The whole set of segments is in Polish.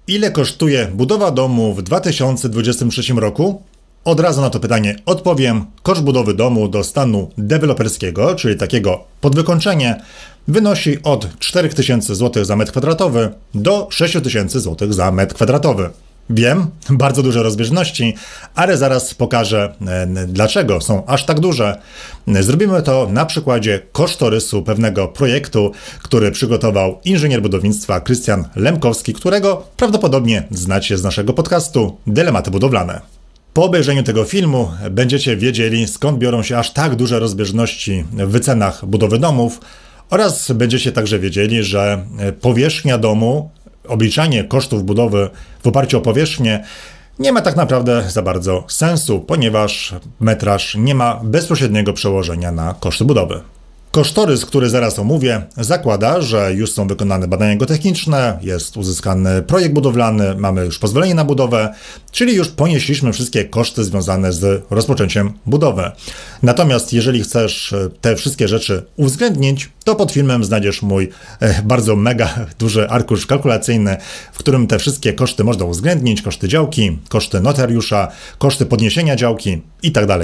Ile kosztuje budowa domu w 2023 roku? Od razu na to pytanie odpowiem. Koszt budowy domu do stanu deweloperskiego, czyli takiego pod wykończenie, wynosi od 4000 zł za metr kwadratowy do 6000 zł za metr kwadratowy. Wiem, bardzo duże rozbieżności, ale zaraz pokażę, dlaczego są aż tak duże. Zrobimy to na przykładzie kosztorysu pewnego projektu, który przygotował inżynier budownictwa Krystian Lemkowski, którego prawdopodobnie znacie z naszego podcastu Dylematy budowlane. Po obejrzeniu tego filmu będziecie wiedzieli, skąd biorą się aż tak duże rozbieżności w wycenach budowy domów oraz będziecie także wiedzieli, że powierzchnia domu, obliczanie kosztów budowy w oparciu o powierzchnię nie ma tak naprawdę za bardzo sensu, ponieważ metraż nie ma bezpośredniego przełożenia na koszty budowy. Kosztorys, który zaraz omówię, zakłada, że już są wykonane badania geotechniczne, jest uzyskany projekt budowlany, mamy już pozwolenie na budowę, czyli już ponieśliśmy wszystkie koszty związane z rozpoczęciem budowy. Natomiast jeżeli chcesz te wszystkie rzeczy uwzględnić, to pod filmem znajdziesz mój bardzo mega duży arkusz kalkulacyjny, w którym te wszystkie koszty można uwzględnić, koszty działki, koszty notariusza, koszty podniesienia działki itd.,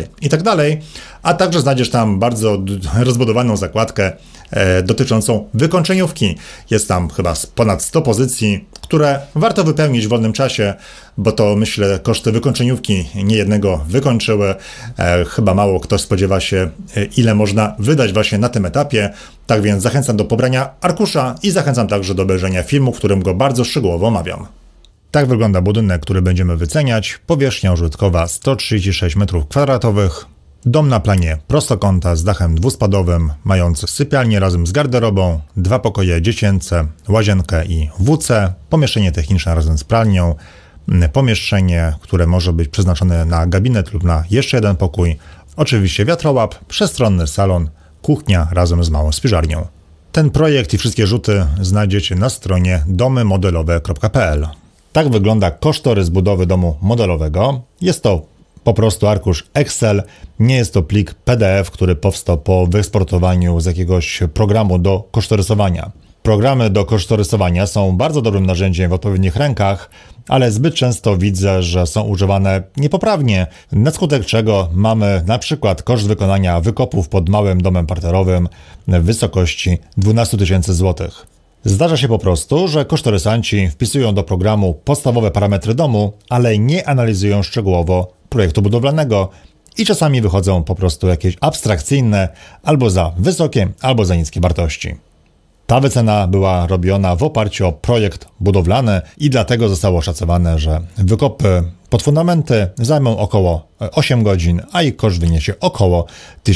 a także znajdziesz tam bardzo rozbudowaną zakładkę dotyczącą wykończeniówki. Jest tam chyba ponad 100 pozycji, które warto wypełnić w wolnym czasie, bo to myślę koszty wykończeniówki niejednego wykończyły. Chyba mało kto spodziewa się, ile można wydać właśnie na tym etapie. Tak więc zachęcam do pobrania arkusza i zachęcam także do obejrzenia filmu, w którym go bardzo szczegółowo omawiam. Tak wygląda budynek, który będziemy wyceniać. Powierzchnia użytkowa 136 m2. Dom na planie prostokąta z dachem dwuspadowym, mający sypialnię razem z garderobą, 2 pokoje dziecięce, łazienkę i WC, pomieszczenie techniczne razem z pralnią, pomieszczenie, które może być przeznaczone na gabinet lub na jeszcze jeden pokój, oczywiście wiatrołap, przestronny salon, kuchnia razem z małą spiżarnią. Ten projekt i wszystkie rzuty znajdziecie na stronie domymodelowe.pl. Tak wygląda kosztorys budowy domu modelowego. Jest to po prostu arkusz Excel, nie jest to plik PDF, który powstał po wyeksportowaniu z jakiegoś programu do kosztorysowania. Programy do kosztorysowania są bardzo dobrym narzędziem w odpowiednich rękach, ale zbyt często widzę, że są używane niepoprawnie, na skutek czego mamy na przykład koszt wykonania wykopów pod małym domem parterowym w wysokości 12 000 zł. Zdarza się po prostu, że kosztorysanci wpisują do programu podstawowe parametry domu, ale nie analizują szczegółowo projektu budowlanego i czasami wychodzą po prostu jakieś abstrakcyjne, albo za wysokie, albo za niskie wartości. Ta wycena była robiona w oparciu o projekt budowlany i dlatego zostało oszacowane, że wykopy pod fundamenty zajmą około 8 godzin, a ich koszt wyniesie około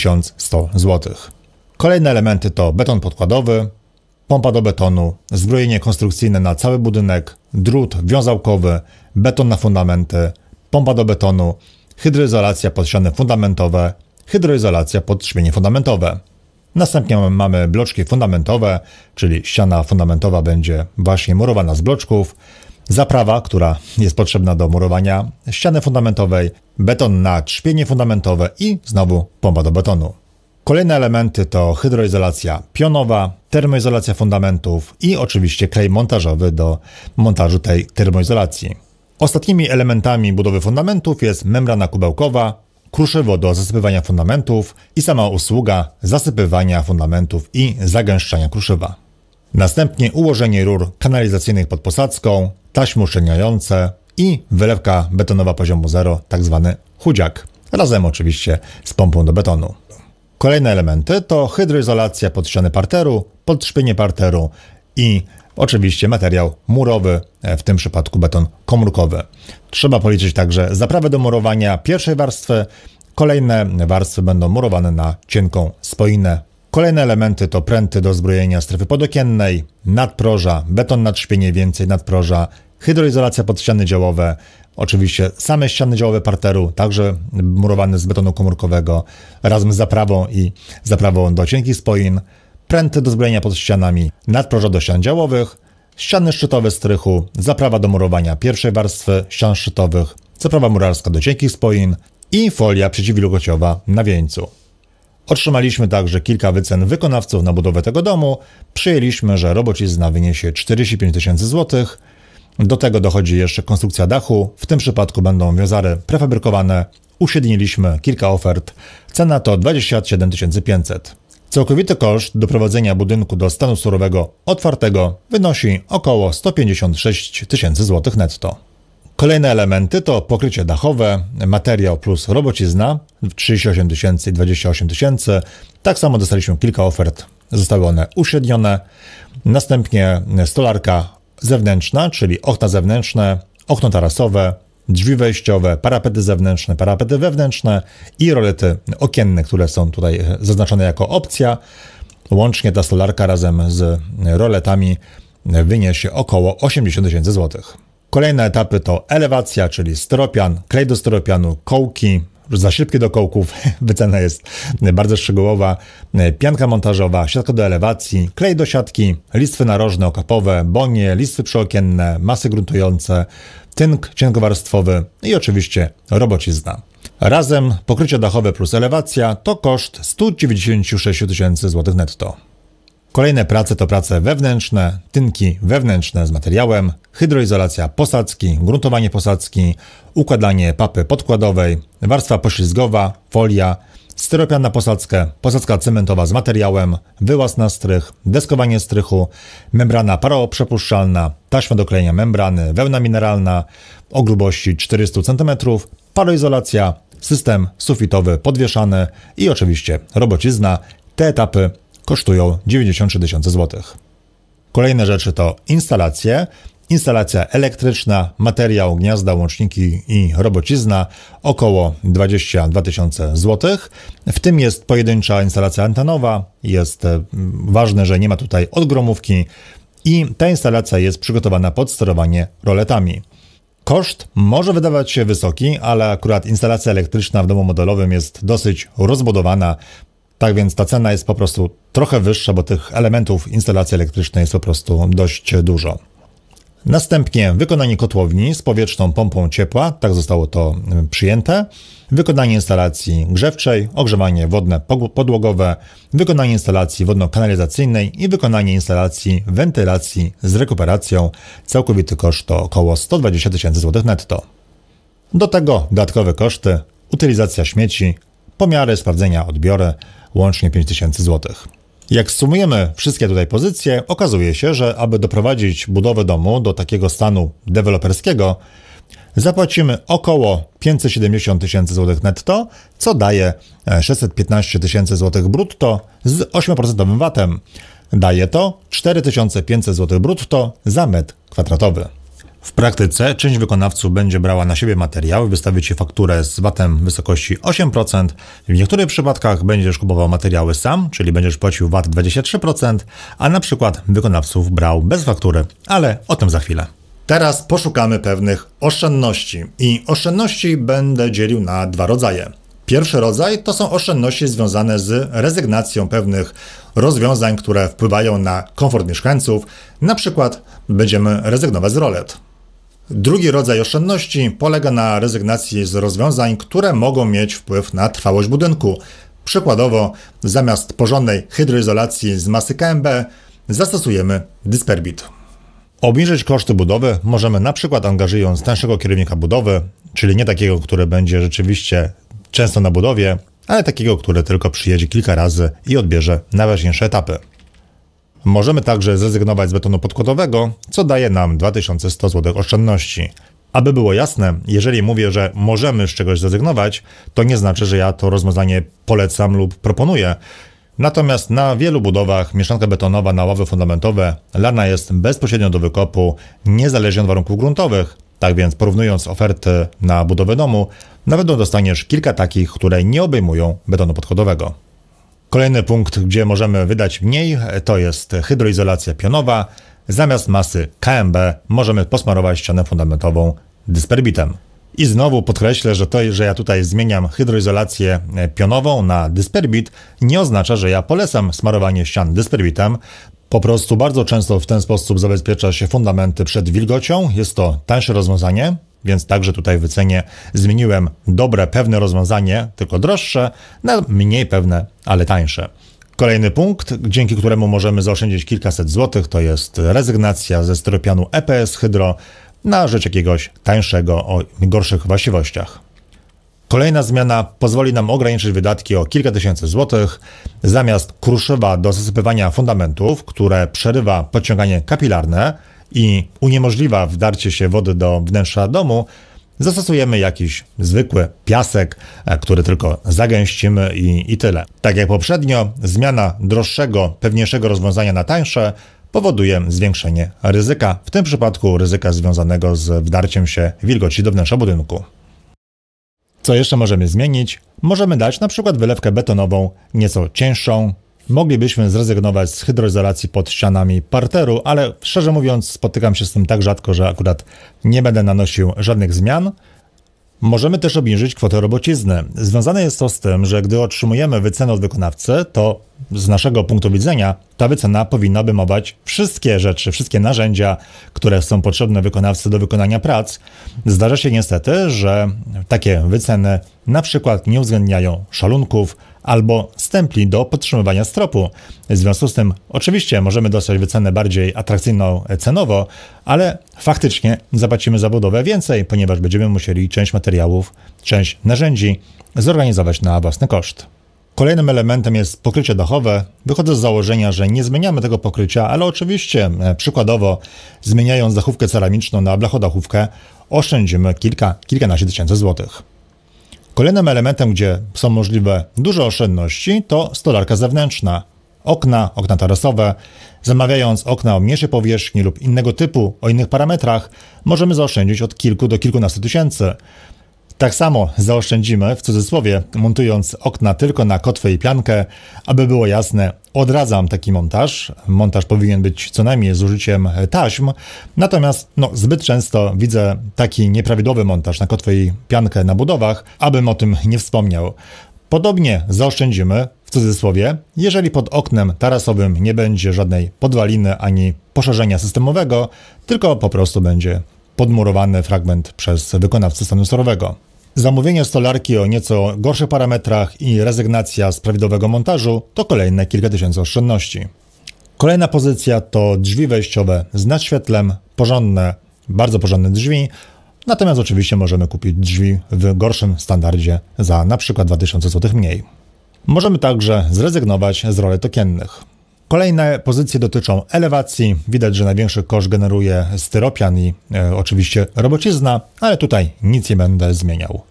1100 zł. Kolejne elementy to beton podkładowy, pompa do betonu, zbrojenie konstrukcyjne na cały budynek, drut wiązałkowy, beton na fundamenty, pompa do betonu, hydroizolacja pod ściany fundamentowe, hydroizolacja pod trzpienie fundamentowe. Następnie mamy bloczki fundamentowe, czyli ściana fundamentowa będzie właśnie murowana z bloczków, zaprawa, która jest potrzebna do murowania ściany fundamentowej, beton na trzpienie fundamentowe i znowu pompa do betonu. Kolejne elementy to hydroizolacja pionowa, termoizolacja fundamentów i oczywiście klej montażowy do montażu tej termoizolacji. Ostatnimi elementami budowy fundamentów jest membrana kubełkowa, kruszywo do zasypywania fundamentów i sama usługa zasypywania fundamentów i zagęszczania kruszywa. Następnie ułożenie rur kanalizacyjnych pod posadzką, taśmy uszczelniające i wylewka betonowa poziomu 0, tzw. chudziak, razem oczywiście z pompą do betonu. Kolejne elementy to hydroizolacja pod ściany parteru, podtrzpienie parteru i oczywiście materiał murowy, w tym przypadku beton komórkowy. Trzeba policzyć także zaprawę do murowania pierwszej warstwy. Kolejne warstwy będą murowane na cienką spoinę. Kolejne elementy to pręty do zbrojenia strefy podokiennej, nadproża, beton na trzpienie, więcej nadproża, hydroizolacja pod ściany działowe, oczywiście same ściany działowe parteru, także murowane z betonu komórkowego razem z zaprawą i zaprawą do cienkich spoin, pręty do zbrojenia pod ścianami, nadproża do ścian działowych, ściany szczytowe strychu, zaprawa do murowania pierwszej warstwy ścian szczytowych, zaprawa murarska do cienkich spoin i folia przeciwwilgociowa na wieńcu. Otrzymaliśmy także kilka wycen wykonawców na budowę tego domu. Przyjęliśmy, że robocizna wyniesie 45 000 zł. Do tego dochodzi jeszcze konstrukcja dachu. W tym przypadku będą wiązary prefabrykowane. Uśredniliśmy kilka ofert. Cena to 27 500. Całkowity koszt doprowadzenia budynku do stanu surowego otwartego wynosi około 156 tysięcy złotych netto. Kolejne elementy to pokrycie dachowe, materiał plus robocizna 38 tysięcy i 28 tysięcy. Tak samo dostaliśmy kilka ofert, zostały one uśrednione. Następnie stolarka zewnętrzna, czyli okna zewnętrzne, okno tarasowe, drzwi wejściowe, parapety zewnętrzne, parapety wewnętrzne i rolety okienne, które są tutaj zaznaczone jako opcja. Łącznie ta stolarka razem z roletami wyniesie około 80 tysięcy złotych. Kolejne etapy to elewacja, czyli styropian, klej do styropianu, kołki, zaślepki do kołków, wycena jest bardzo szczegółowa, pianka montażowa, siatka do elewacji, klej do siatki, listwy narożne, okapowe, bonie, listwy przyokienne, masy gruntujące, tynk cienkowarstwowy i oczywiście robocizna. Razem pokrycie dachowe plus elewacja to koszt 196 tysięcy złotych netto. Kolejne prace to prace wewnętrzne, tynki wewnętrzne z materiałem, hydroizolacja posadzki, gruntowanie posadzki, układanie papy podkładowej, warstwa poślizgowa, folia, styropian na posadzkę, posadzka cementowa z materiałem, wyłaz na strych, deskowanie strychu, membrana paroprzepuszczalna, taśma do klejenia membrany, wełna mineralna o grubości 400 cm, paroizolacja, system sufitowy podwieszany i oczywiście robocizna. Te etapy kosztują 93 tysiące złotych. Kolejne rzeczy to instalacje. Instalacja elektryczna, materiał, gniazda, łączniki i robocizna około 22 tysiące złotych. W tym jest pojedyncza instalacja antenowa. Jest ważne, że nie ma tutaj odgromówki i ta instalacja jest przygotowana pod sterowanie roletami. Koszt może wydawać się wysoki, ale akurat instalacja elektryczna w domu modelowym jest dosyć rozbudowana. Tak więc ta cena jest po prostu trochę wyższa, bo tych elementów instalacji elektrycznej jest po prostu dość dużo. Następnie wykonanie kotłowni z powietrzną pompą ciepła, tak zostało to przyjęte. Wykonanie instalacji grzewczej, ogrzewanie wodne podłogowe, wykonanie instalacji wodno-kanalizacyjnej i wykonanie instalacji wentylacji z rekuperacją. Całkowity koszt to około 120 tysięcy złotych netto. Do tego dodatkowe koszty, utylizacja śmieci, pomiary, sprawdzenia, odbiory, łącznie 5 tysięcy złotych. Jak sumujemy wszystkie tutaj pozycje, okazuje się, że aby doprowadzić budowę domu do takiego stanu deweloperskiego, zapłacimy około 570 tysięcy złotych netto, co daje 615 tysięcy złotych brutto z 8% VAT-em. Daje to 4500 złotych brutto za metr kwadratowy. W praktyce część wykonawców będzie brała na siebie materiały, wystawi Ci fakturę z VAT-em w wysokości 8%. W niektórych przypadkach będziesz kupował materiały sam, czyli będziesz płacił VAT 23%, a na przykład wykonawców brał bez faktury, ale o tym za chwilę. Teraz poszukamy pewnych oszczędności i oszczędności będę dzielił na dwa rodzaje. Pierwszy rodzaj to są oszczędności związane z rezygnacją pewnych rozwiązań, które wpływają na komfort mieszkańców. Na przykład będziemy rezygnować z rolet. Drugi rodzaj oszczędności polega na rezygnacji z rozwiązań, które mogą mieć wpływ na trwałość budynku. Przykładowo, zamiast porządnej hydroizolacji z masy KMB zastosujemy Disperbit. Obniżyć koszty budowy możemy na przykład angażując tańszego kierownika budowy, czyli nie takiego, który będzie rzeczywiście często na budowie, ale takiego, który tylko przyjedzie kilka razy i odbierze najważniejsze etapy. Możemy także zrezygnować z betonu podkładowego, co daje nam 2100 zł oszczędności. Aby było jasne, jeżeli mówię, że możemy z czegoś zrezygnować, to nie znaczy, że ja to rozwiązanie polecam lub proponuję. Natomiast na wielu budowach mieszanka betonowa na ławy fundamentowe lana jest bezpośrednio do wykopu, niezależnie od warunków gruntowych. Tak więc porównując oferty na budowę domu, na pewno dostaniesz kilka takich, które nie obejmują betonu podkładowego. Kolejny punkt, gdzie możemy wydać mniej, to jest hydroizolacja pionowa. Zamiast masy KMB możemy posmarować ścianę fundamentową Disperbitem. I znowu podkreślę, że to, że ja tutaj zmieniam hydroizolację pionową na Disperbit, nie oznacza, że ja polecam smarowanie ścian Disperbitem. Po prostu bardzo często w ten sposób zabezpiecza się fundamenty przed wilgocią. Jest to tańsze rozwiązanie, więc także tutaj w cenie zmieniłem dobre, pewne rozwiązanie, tylko droższe, na mniej pewne, ale tańsze. Kolejny punkt, dzięki któremu możemy zaoszczędzić kilkaset złotych, to jest rezygnacja ze styropianu EPS Hydro. na rzecz jakiegoś tańszego o gorszych właściwościach. Kolejna zmiana pozwoli nam ograniczyć wydatki o kilka tysięcy złotych. Zamiast kruszywa do zasypywania fundamentów, które przerywa podciąganie kapilarne i uniemożliwia wdarcie się wody do wnętrza domu, zastosujemy jakiś zwykły piasek, który tylko zagęścimy i tyle. Tak jak poprzednio, zmiana droższego, pewniejszego rozwiązania na tańsze powoduje zwiększenie ryzyka, w tym przypadku ryzyka związanego z wdarciem się wilgoci do wnętrza budynku. Co jeszcze możemy zmienić? Możemy dać na przykład wylewkę betonową nieco cięższą. Moglibyśmy zrezygnować z hydroizolacji pod ścianami parteru, ale szczerze mówiąc spotykam się z tym tak rzadko, że akurat nie będę nanosił żadnych zmian. Możemy też obniżyć kwotę robocizny. Związane jest to z tym, że gdy otrzymujemy wycenę od wykonawcy, to z naszego punktu widzenia ta wycena powinna obejmować wszystkie rzeczy, wszystkie narzędzia, które są potrzebne wykonawcy do wykonania prac. Zdarza się niestety, że takie wyceny na przykład nie uwzględniają szalunków albo stempli do podtrzymywania stropu. W związku z tym oczywiście możemy dostać wycenę bardziej atrakcyjną cenowo, ale faktycznie zapłacimy za budowę więcej, ponieważ będziemy musieli część materiałów, część narzędzi zorganizować na własny koszt. Kolejnym elementem jest pokrycie dachowe. Wychodzę z założenia, że nie zmieniamy tego pokrycia, ale oczywiście przykładowo zmieniając dachówkę ceramiczną na blachodachówkę oszczędzimy kilkanaście tysięcy złotych. Kolejnym elementem, gdzie są możliwe duże oszczędności, to stolarka zewnętrzna. Okna tarasowe. Zamawiając okna o mniejszej powierzchni lub innego typu, o innych parametrach, możemy zaoszczędzić od kilku do kilkunastu tysięcy. Tak samo zaoszczędzimy, w cudzysłowie, montując okna tylko na kotwę i piankę. Aby było jasne, odradzam taki montaż. Montaż powinien być co najmniej z użyciem taśm. Natomiast zbyt często widzę taki nieprawidłowy montaż na kotwę i piankę na budowach, abym o tym nie wspomniał. Podobnie zaoszczędzimy, w cudzysłowie, jeżeli pod oknem tarasowym nie będzie żadnej podwaliny ani poszerzenia systemowego, tylko po prostu będzie podmurowany fragment przez wykonawcę stanu surowego. Zamówienie stolarki o nieco gorszych parametrach i rezygnacja z prawidłowego montażu to kolejne kilka tysięcy oszczędności. Kolejna pozycja to drzwi wejściowe z nadświetlem, porządne, bardzo porządne drzwi, natomiast oczywiście możemy kupić drzwi w gorszym standardzie za na przykład 2000 zł mniej. Możemy także zrezygnować z rolet okiennych. Kolejne pozycje dotyczą elewacji. Widać, że największy koszt generuje styropian i oczywiście robocizna, ale tutaj nic nie będę zmieniał.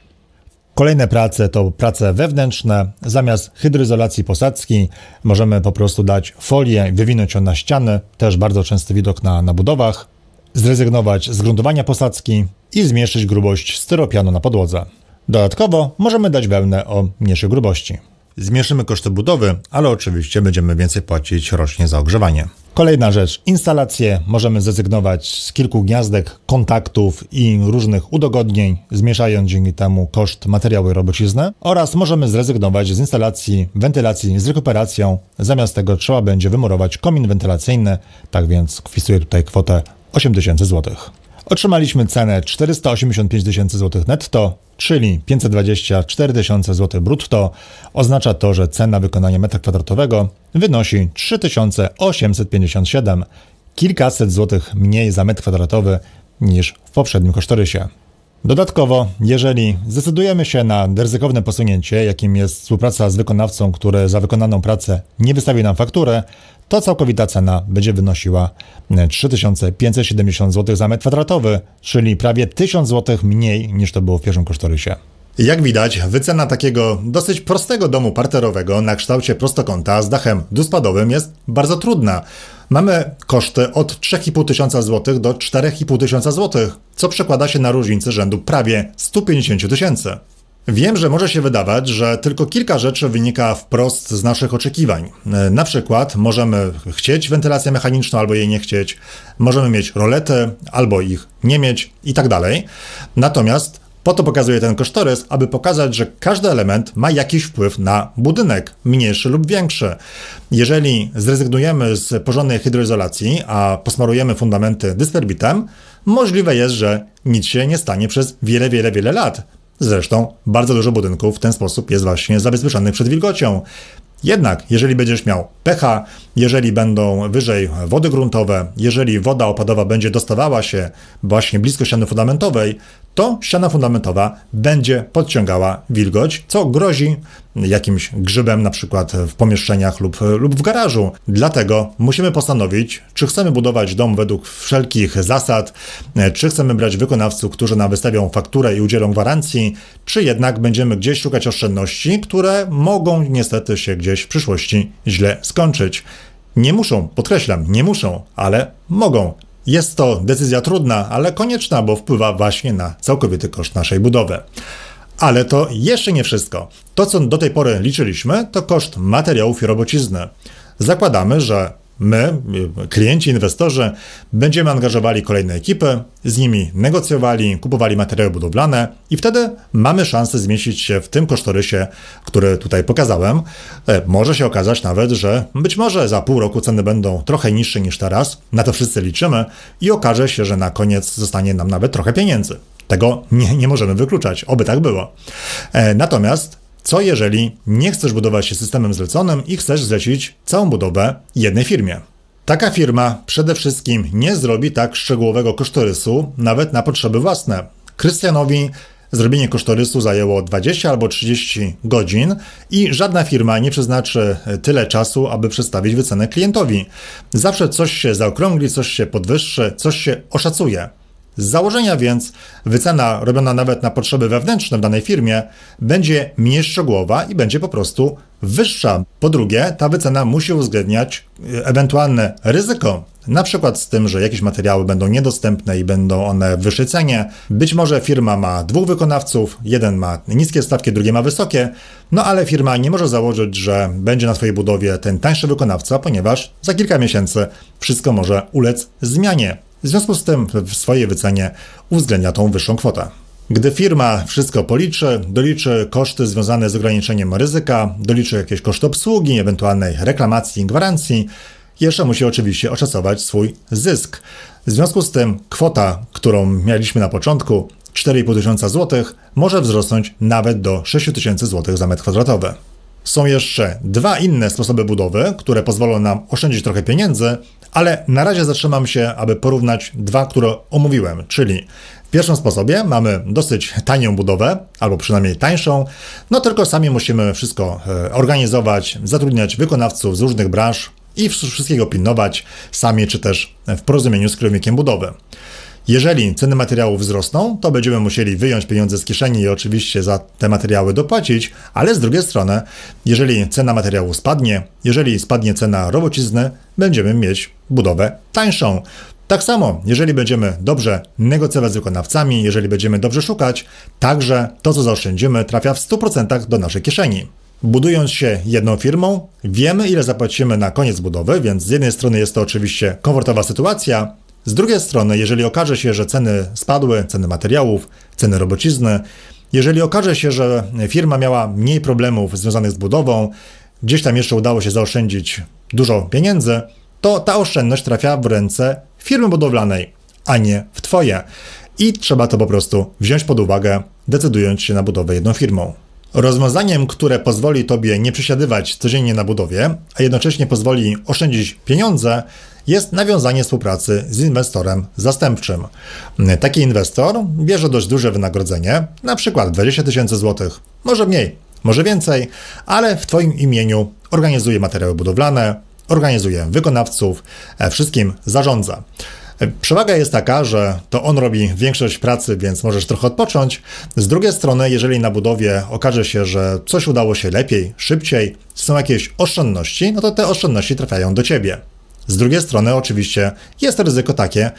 Kolejne prace to prace wewnętrzne. Zamiast hydroizolacji posadzki możemy po prostu dać folię, wywinąć ją na ściany, też bardzo częsty widok na budowach, zrezygnować z gruntowania posadzki i zmniejszyć grubość styropianu na podłodze. Dodatkowo możemy dać wełnę o mniejszej grubości. Zmniejszymy koszty budowy, ale oczywiście będziemy więcej płacić rocznie za ogrzewanie. Kolejna rzecz, instalacje. Możemy zrezygnować z kilku gniazdek, kontaktów i różnych udogodnień, zmniejszając dzięki temu koszt materiału i robocizny. Oraz możemy zrezygnować z instalacji wentylacji z rekuperacją. Zamiast tego trzeba będzie wymurować komin wentylacyjny, tak więc wpisuję tutaj kwotę 8000 zł. Otrzymaliśmy cenę 485 tysięcy złotych netto, czyli 524 tysiące złotych brutto. Oznacza to, że cena wykonania metra kwadratowego wynosi 3857, kilkaset złotych mniej za metr kwadratowy niż w poprzednim kosztorysie. Dodatkowo, jeżeli zdecydujemy się na ryzykowne posunięcie, jakim jest współpraca z wykonawcą, który za wykonaną pracę nie wystawi nam faktury, to całkowita cena będzie wynosiła 3570 zł za metr kwadratowy, czyli prawie 1000 zł mniej niż to było w pierwszym kosztorysie. Jak widać, wycena takiego dosyć prostego domu parterowego na kształcie prostokąta z dachem dwuspadowym jest bardzo trudna. Mamy koszty od 3500 zł do 4500 zł, co przekłada się na różnicę rzędu prawie 150 tysięcy. Wiem, że może się wydawać, że tylko kilka rzeczy wynika wprost z naszych oczekiwań. Na przykład możemy chcieć wentylację mechaniczną albo jej nie chcieć, możemy mieć rolety albo ich nie mieć i tak dalej. Natomiast po to pokazuję ten kosztorys, aby pokazać, że każdy element ma jakiś wpływ na budynek, mniejszy lub większy. Jeżeli zrezygnujemy z porządnej hydroizolacji, a posmarujemy fundamenty dysperbitem, możliwe jest, że nic się nie stanie przez wiele lat. Zresztą bardzo dużo budynków w ten sposób jest właśnie zabezpieczonych przed wilgocią. Jednak jeżeli będziesz miał pH, jeżeli będą wyżej wody gruntowe, jeżeli woda opadowa będzie dostawała się właśnie blisko ściany fundamentowej, to ściana fundamentowa będzie podciągała wilgoć, co grozi jakimś grzybem na przykład w pomieszczeniach lub w garażu. Dlatego musimy postanowić, czy chcemy budować dom według wszelkich zasad, czy chcemy brać wykonawców, którzy nam wystawią fakturę i udzielą gwarancji, czy jednak będziemy gdzieś szukać oszczędności, które mogą niestety się gdzieś w przyszłości źle skończyć. Nie muszą, podkreślam, nie muszą, ale mogą. Jest to decyzja trudna, ale konieczna, bo wpływa właśnie na całkowity koszt naszej budowy. Ale to jeszcze nie wszystko. To, co do tej pory liczyliśmy, to koszt materiałów i robocizny. Zakładamy, że my, klienci, inwestorzy, będziemy angażowali kolejne ekipy, z nimi negocjowali, kupowali materiały budowlane i wtedy mamy szansę zmieścić się w tym kosztorysie, który tutaj pokazałem. Może się okazać nawet, że być może za pół roku ceny będą trochę niższe niż teraz, na to wszyscy liczymy i okaże się, że na koniec zostanie nam nawet trochę pieniędzy. Tego nie możemy wykluczać, oby tak było. Natomiast co jeżeli nie chcesz budować się systemem zleconym i chcesz zlecić całą budowę jednej firmie? Taka firma przede wszystkim nie zrobi tak szczegółowego kosztorysu nawet na potrzeby własne. Krystianowi zrobienie kosztorysu zajęło 20 albo 30 godzin i żadna firma nie przeznaczy tyle czasu, aby przedstawić wycenę klientowi. Zawsze coś się zaokrągli, coś się podwyższy, coś się oszacuje. Z założenia więc wycena robiona nawet na potrzeby wewnętrzne w danej firmie będzie mniej szczegółowa i będzie po prostu wyższa. Po drugie, ta wycena musi uwzględniać ewentualne ryzyko, na przykład z tym, że jakieś materiały będą niedostępne i będą one w wyższej cenie. Być może firma ma dwóch wykonawców, jeden ma niskie stawki, drugi ma wysokie, no ale firma nie może założyć, że będzie na swojej budowie ten tańszy wykonawca, ponieważ za kilka miesięcy wszystko może ulec zmianie. W związku z tym w swojej wycenie uwzględnia tą wyższą kwotę. Gdy firma wszystko policzy, doliczy koszty związane z ograniczeniem ryzyka, doliczy jakieś koszty obsługi, ewentualnej reklamacji, gwarancji, jeszcze musi oczywiście oszacować swój zysk. W związku z tym kwota, którą mieliśmy na początku, 4,5 tysiąca złotych, może wzrosnąć nawet do 6 tysięcy złotych za metr kwadratowy. Są jeszcze dwa inne sposoby budowy, które pozwolą nam oszczędzić trochę pieniędzy, ale na razie zatrzymam się, aby porównać dwa, które omówiłem, czyli w pierwszym sposobie mamy dosyć tanią budowę, albo przynajmniej tańszą, no tylko sami musimy wszystko organizować, zatrudniać wykonawców z różnych branż i wszystkiego pilnować sami, czy też w porozumieniu z kierownikiem budowy. Jeżeli ceny materiałów wzrosną, to będziemy musieli wyjąć pieniądze z kieszeni i oczywiście za te materiały dopłacić, ale z drugiej strony, jeżeli cena materiału spadnie, jeżeli spadnie cena robocizny, będziemy mieć budowę tańszą. Tak samo, jeżeli będziemy dobrze negocjować z wykonawcami, jeżeli będziemy dobrze szukać, także to, co zaoszczędzimy, trafia w 100% do naszej kieszeni. Budując się jedną firmą, wiemy, ile zapłacimy na koniec budowy, więc z jednej strony jest to oczywiście komfortowa sytuacja, z drugiej strony, jeżeli okaże się, że ceny spadły, ceny materiałów, ceny robocizny, jeżeli okaże się, że firma miała mniej problemów związanych z budową, gdzieś tam jeszcze udało się zaoszczędzić dużo pieniędzy, to ta oszczędność trafia w ręce firmy budowlanej, a nie w Twoje. I trzeba to po prostu wziąć pod uwagę, decydując się na budowę jedną firmą. Rozwiązaniem, które pozwoli Tobie nie przesiadywać codziennie na budowie, a jednocześnie pozwoli oszczędzić pieniądze, jest nawiązanie współpracy z inwestorem zastępczym. Taki inwestor bierze dość duże wynagrodzenie, na przykład 20 tysięcy złotych, może mniej, może więcej, ale w Twoim imieniu organizuje materiały budowlane, organizuje wykonawców, wszystkim zarządza. Przewaga jest taka, że to on robi większość pracy, więc możesz trochę odpocząć. Z drugiej strony, jeżeli na budowie okaże się, że coś udało się lepiej, szybciej, są jakieś oszczędności, no to te oszczędności trafiają do Ciebie. Z drugiej strony oczywiście jest ryzyko takie,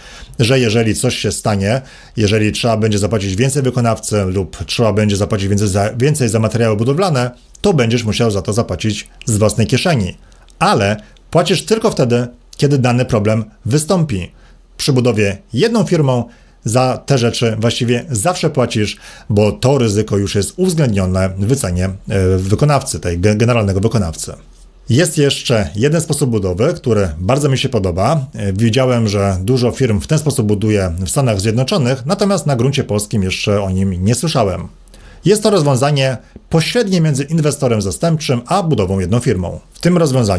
że jeżeli coś się stanie, jeżeli trzeba będzie zapłacić więcej wykonawcy lub trzeba będzie zapłacić więcej za materiały budowlane, to będziesz musiał za to zapłacić z własnej kieszeni. Ale płacisz tylko wtedy, kiedy dany problem wystąpi. Przy budowie jedną firmą za te rzeczy właściwie zawsze płacisz, bo to ryzyko już jest uwzględnione w wycenie wykonawcy, tej generalnego wykonawcy. Jest jeszcze jeden sposób budowy, który bardzo mi się podoba. Widziałem, że dużo firm w ten sposób buduje w Stanach Zjednoczonych, natomiast na gruncie polskim jeszcze o nim nie słyszałem. Jest to rozwiązanie pośrednie między inwestorem zastępczym a budową jedną firmą. W tym rozwiązaniu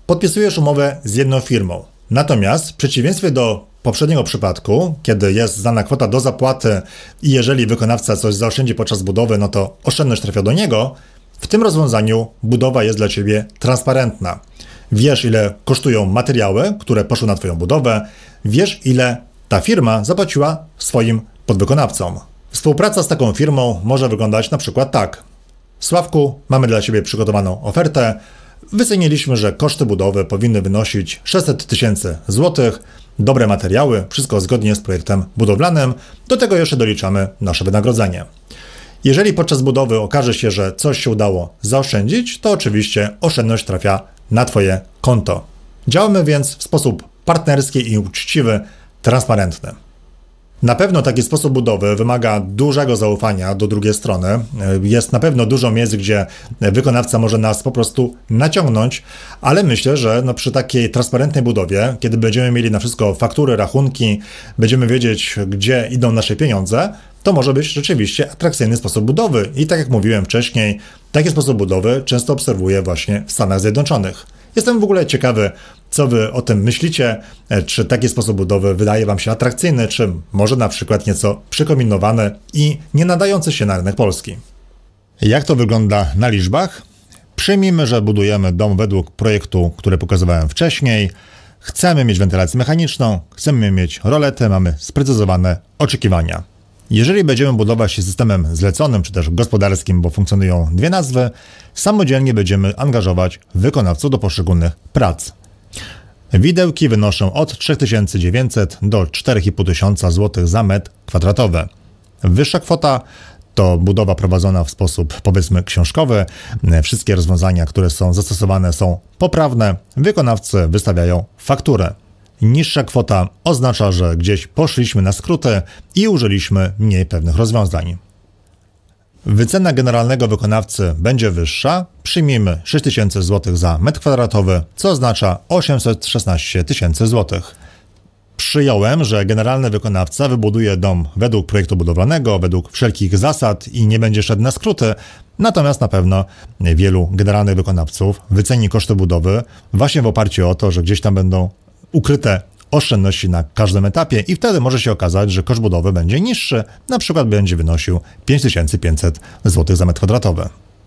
podpisujesz umowę z jedną firmą. Natomiast w przeciwieństwie do poprzedniego przypadku, kiedy jest znana kwota do zapłaty i jeżeli wykonawca coś zaoszczędzi podczas budowy, no to oszczędność trafia do niego, w tym rozwiązaniu budowa jest dla Ciebie transparentna. Wiesz, ile kosztują materiały, które poszły na Twoją budowę, wiesz, ile ta firma zapłaciła swoim podwykonawcom. Współpraca z taką firmą może wyglądać na przykład tak. Sławku, mamy dla Ciebie przygotowaną ofertę. Wyceniliśmy, że koszty budowy powinny wynosić 600 000 złotych. Dobre materiały, wszystko zgodnie z projektem budowlanym. Do tego jeszcze doliczamy nasze wynagrodzenie. Jeżeli podczas budowy okaże się, że coś się udało zaoszczędzić, to oczywiście oszczędność trafia na Twoje konto. Działamy więc w sposób partnerski i uczciwy, transparentny. Na pewno taki sposób budowy wymaga dużego zaufania do drugiej strony. Jest na pewno dużo miejsc, gdzie wykonawca może nas po prostu naciągnąć, ale myślę, że przy takiej transparentnej budowie, kiedy będziemy mieli na wszystko faktury, rachunki, będziemy wiedzieć, gdzie idą nasze pieniądze, to może być rzeczywiście atrakcyjny sposób budowy. I tak jak mówiłem wcześniej, taki sposób budowy często obserwuję właśnie w Stanach Zjednoczonych. Jestem w ogóle ciekawy, co Wy o tym myślicie, czy taki sposób budowy wydaje Wam się atrakcyjny, czy może na przykład nieco przekombinowany i nie nadający się na rynek polski. Jak to wygląda na liczbach? Przyjmijmy, że budujemy dom według projektu, który pokazywałem wcześniej. Chcemy mieć wentylację mechaniczną, chcemy mieć rolety, mamy sprecyzowane oczekiwania. Jeżeli będziemy budować się systemem zleconym czy też gospodarskim, bo funkcjonują dwie nazwy, samodzielnie będziemy angażować wykonawców do poszczególnych prac. Widełki wynoszą od 3900 do 4500 zł za metr kwadratowy. Wyższa kwota to budowa prowadzona w sposób, powiedzmy, książkowy. Wszystkie rozwiązania, które są zastosowane, są poprawne. Wykonawcy wystawiają fakturę. Niższa kwota oznacza, że gdzieś poszliśmy na skróty i użyliśmy mniej pewnych rozwiązań. Wycena generalnego wykonawcy będzie wyższa. Przyjmijmy 6000 zł za metr kwadratowy, co oznacza 816 000 zł. Przyjąłem, że generalny wykonawca wybuduje dom według projektu budowlanego, według wszelkich zasad i nie będzie szedł na skróty, natomiast na pewno wielu generalnych wykonawców wyceni koszty budowy właśnie w oparciu o to, że gdzieś tam będą ukryte oszczędności na każdym etapie i wtedy może się okazać, że koszt budowy będzie niższy, na przykład będzie wynosił 5500 zł za metr kwadratowy.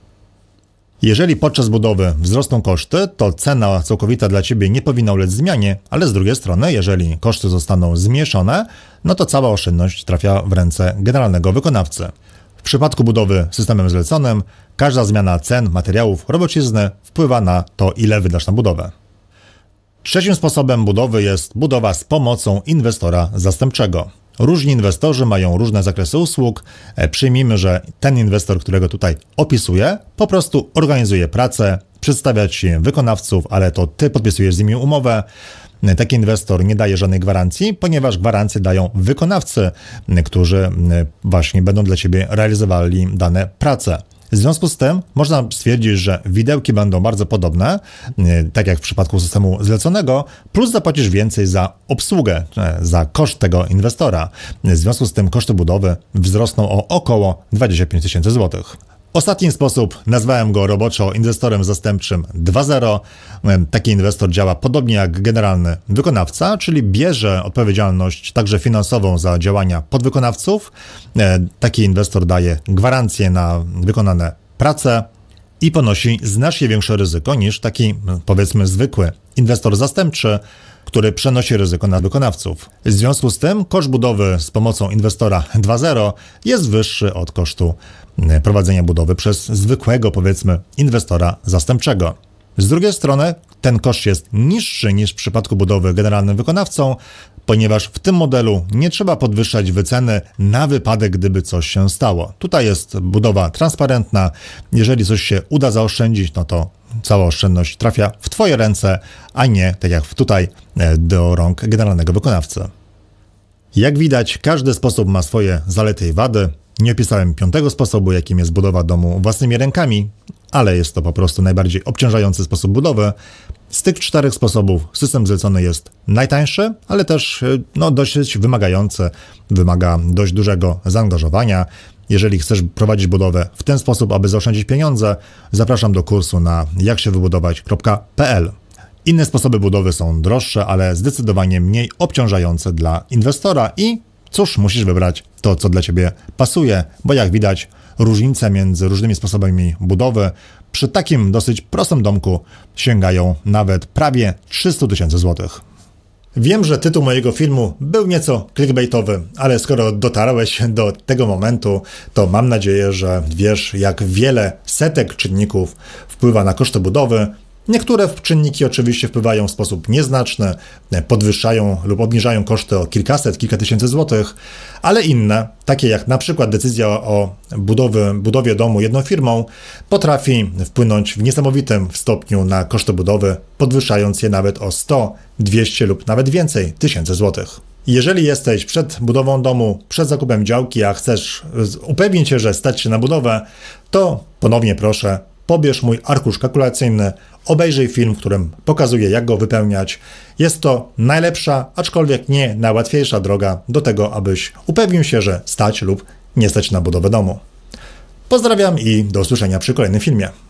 Jeżeli podczas budowy wzrosną koszty, to cena całkowita dla Ciebie nie powinna ulec zmianie, ale z drugiej strony, jeżeli koszty zostaną zmniejszone, no to cała oszczędność trafia w ręce generalnego wykonawcy. W przypadku budowy systemem zleconym, każda zmiana cen, materiałów, robocizny wpływa na to, ile wydasz na budowę. Trzecim sposobem budowy jest budowa z pomocą inwestora zastępczego. Różni inwestorzy mają różne zakresy usług. Przyjmijmy, że ten inwestor, którego tutaj opisuję, po prostu organizuje pracę, przedstawia Ci wykonawców, ale to Ty podpisujesz z nimi umowę. Taki inwestor nie daje żadnej gwarancji, ponieważ gwarancje dają wykonawcy, którzy właśnie będą dla Ciebie realizowali dane prace. W związku z tym można stwierdzić, że widełki będą bardzo podobne, tak jak w przypadku systemu zleconego, plus zapłacisz więcej za obsługę, za koszt tego inwestora. W związku z tym koszty budowy wzrosną o około 25 000 zł. Ostatni sposób nazwałem go roboczo inwestorem zastępczym 2.0. Taki inwestor działa podobnie jak generalny wykonawca, czyli bierze odpowiedzialność także finansową za działania podwykonawców. Taki inwestor daje gwarancję na wykonane prace i ponosi znacznie większe ryzyko niż taki, powiedzmy, zwykły inwestor zastępczy, który przenosi ryzyko na wykonawców. W związku z tym koszt budowy z pomocą inwestora 2.0 jest wyższy od kosztu prowadzenia budowy przez zwykłego, powiedzmy, inwestora zastępczego. Z drugiej strony ten koszt jest niższy niż w przypadku budowy generalnym wykonawcą, ponieważ w tym modelu nie trzeba podwyższać wyceny na wypadek, gdyby coś się stało. Tutaj jest budowa transparentna. Jeżeli coś się uda zaoszczędzić, no to cała oszczędność trafia w Twoje ręce, a nie, tak jak tutaj, do rąk generalnego wykonawcy. Jak widać, każdy sposób ma swoje zalety i wady. Nie opisałem piątego sposobu, jakim jest budowa domu własnymi rękami, ale jest to po prostu najbardziej obciążający sposób budowy. Z tych 4 sposobów system zlecony jest najtańszy, ale też dosyć wymagający, wymaga dość dużego zaangażowania. Jeżeli chcesz prowadzić budowę w ten sposób, aby zaoszczędzić pieniądze, zapraszam do kursu na jaksiewybudować.pl. Inne sposoby budowy są droższe, ale zdecydowanie mniej obciążające dla inwestora i cóż, musisz wybrać to, co dla Ciebie pasuje, bo jak widać, różnice między różnymi sposobami budowy przy takim dosyć prostym domku sięgają nawet prawie 300 000 złotych. Wiem, że tytuł mojego filmu był nieco clickbaitowy, ale skoro dotarłeś do tego momentu, to mam nadzieję, że wiesz, jak wiele setek czynników wpływa na koszty budowy. Niektóre czynniki oczywiście wpływają w sposób nieznaczny, podwyższają lub obniżają koszty o kilkaset, kilka tysięcy złotych, ale inne, takie jak na przykład decyzja o budowie domu jedną firmą, potrafi wpłynąć w niesamowitym stopniu na koszty budowy, podwyższając je nawet o 100, 200 lub nawet więcej tysięcy złotych. Jeżeli jesteś przed budową domu, przed zakupem działki, a chcesz upewnić się, że stać się na budowę, to ponownie proszę, pobierz mój arkusz kalkulacyjny, obejrzyj film, w którym pokazuję, jak go wypełniać. Jest to najlepsza, aczkolwiek nie najłatwiejsza droga do tego, abyś upewnił się, że stać lub nie stać na budowę domu. Pozdrawiam i do usłyszenia przy kolejnym filmie.